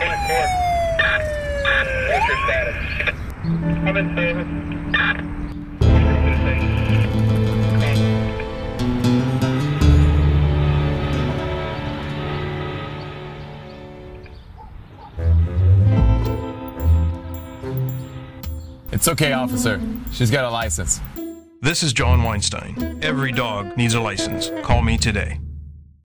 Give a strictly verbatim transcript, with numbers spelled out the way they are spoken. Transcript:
What's your status? I'm in service. It's okay, officer. She's got a license. This is John Weinstein. Every dog needs a license. Call me today.